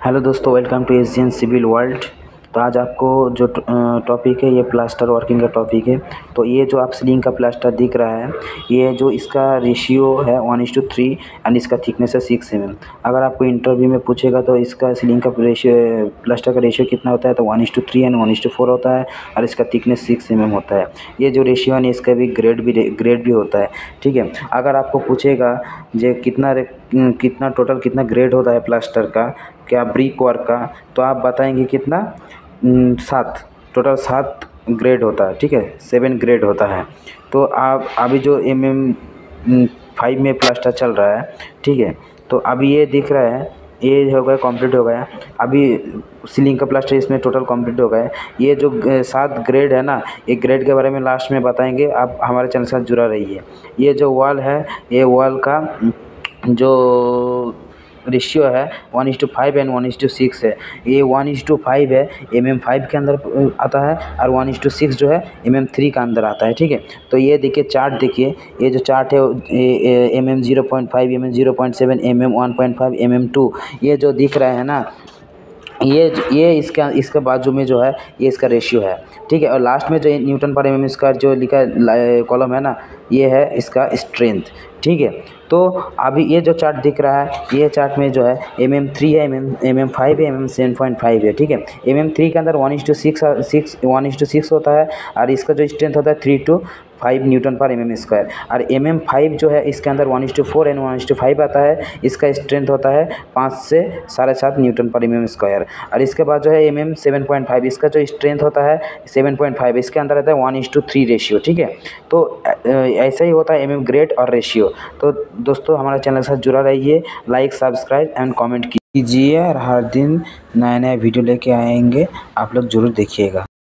Hello दोस्तों, welcome to Asian civil world. तो आज आपको जो टॉपिक है ये प्लास्टर वर्किंग का टॉपिक है। तो ये जो आप सीलिंग का प्लास्टर दिख रहा है, ये जो इसका रेशियो है 1:3 एंड इसका थिकनेस है 6 mm। अगर आपको इंटरव्यू में पूछेगा तो इसका सीलिंग का रेशियो प्लास्टर का रेशियो कितना होता है, तो 1:3 एंड 1:4 होता है और इसका थिकनेस 6 mm होता है। ये जो रेशियो है इसका भी ग्रेड भी होता है, ठीक है। अगर आपको पूछेगा जो कितना टोटल कितना ग्रेड होता है प्लास्टर का, क्या ब्रिक वर्क का, तो आप बताएंगे कितना 7, टोटल 7 ग्रेड होता है, ठीक है, 7 ग्रेड होता है। तो आप अभी जो MM5 में प्लास्टर चल रहा है, ठीक है, तो अभी ये दिख रहा है, ये हो गया कंप्लीट हो गया। अभी सीलिंग का प्लास्टर इसमें टोटल कंप्लीट हो गया है। ये जो 7 ग्रेड है ना, एक ग्रेड के बारे में लास्ट में बताएंगे। आप हमारे चैनल के साथ जुड़ा रहिए। ये जो वॉल है, ये वॉल का जो रेशियो है 1:5 एंड 1:6 है। ये 1:5 है MM5 के अंदर आता है और 1:6 जो है MM3 का अंदर आता है, ठीक है। तो ये देखिए चार्ट, देखिए ये जो चार्ट है MM0.5, MM0.7, MM1.5, MM2, ये जो दिख रहा है ना, ये इसके बाजू में जो है ये इसका रेशियो है, ठीक है। और लास्ट में जो न्यूटन पर mm स्क्वायर जो लिखा है कॉलम है ना, ये है इसका स्ट्रेंथ, ठीक है। तो अभी ये जो चार्ट दिख रहा है, ये चार्ट में जो है MM3 है, MM5 है, MM7.5 है, ठीक है। MM3 के अंदर 1:6 होता है और इसका जो स्ट्रेंथ होता है 3 to 5 न्यूटन पर mm स्क्वायर। और MM5 जो है इसके अंदर 1:4 एंड 1:5 आता है। इसका स्ट्रेंथ होता है 5 से 7.5 न्यूटन पर mm स्क्वायर। और इसके बाद जो है MM7.5, इसका जो स्ट्रेंथ होता है 7.5, इसके अंदर आता है 1:3 रेशियो, ठीक है। तो ऐसा ही होता है MM ग्रेड और रेशियो। तो दोस्तों हमारे चैनल के साथ जुड़ा रहिए, लाइक सब्सक्राइब एंड कमेंट कीजिए और हर दिन नया नया वीडियो लेके आएंगे, आप लोग ज़रूर देखिएगा।